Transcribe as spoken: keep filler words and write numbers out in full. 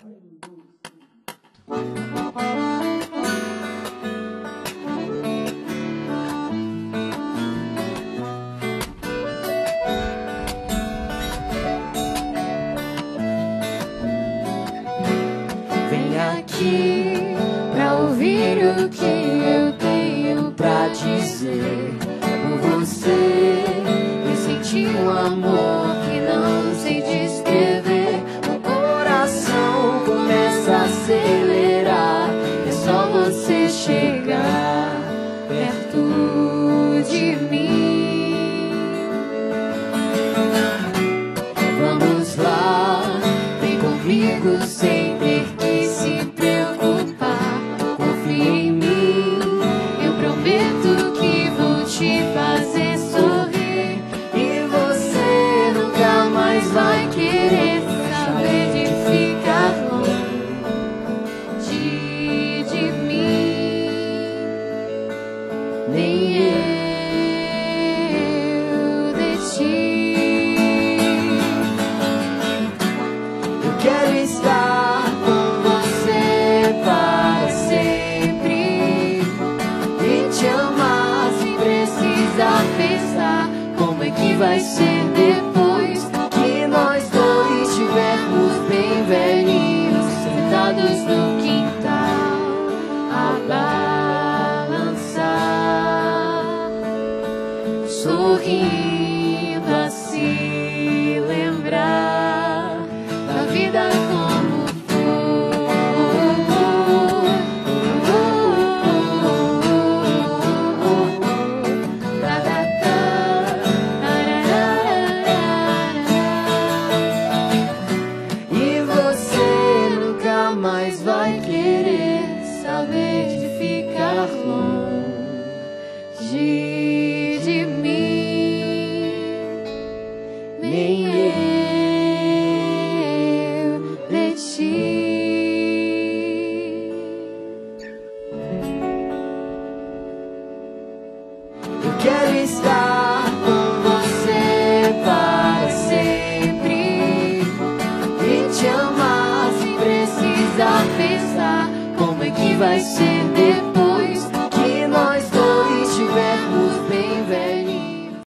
Vem aqui pra ouvir o que eu tenho pra dizer. Por você eu senti um amor que não sei descrever. O coração começa a acelerar. É só você chegar perto de mim. Vamos lá, vem comigo sem ter que se preocupar. Confia em mim, eu prometo que vou te fazer sorrir. E você nunca mais vai querer saber de ficar longe de mim. Nem eu de ti. Eu quero estar com você para sempre e te amar sem precisar pensar como é que vai ser depois que nós dois estivermos bem velhinhos, sentados no quintal a balançar, sorrindo a se lembrar da vida como e você nunca mais vai querer saber de ficar longe de mim. Nem eu de ti. Eu quero estar com você para sempre e te amar sem precisar pensar como é que vai ser